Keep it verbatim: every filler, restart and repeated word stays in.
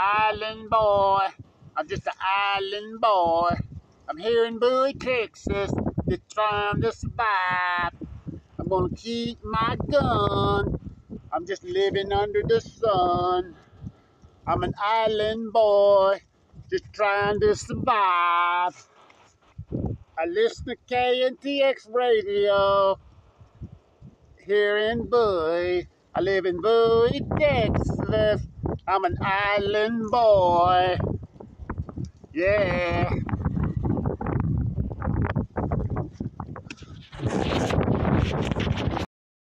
island boy. I'm just an island boy. I'm here in Bowie, Texas, just trying to survive. I'm gonna keep my gun. I'm just living under the sun. I'm an island boy, just trying to survive. I listen to K N T X radio here in Bowie. I live in Bowie, Texas. I'm an island boy. Yeah.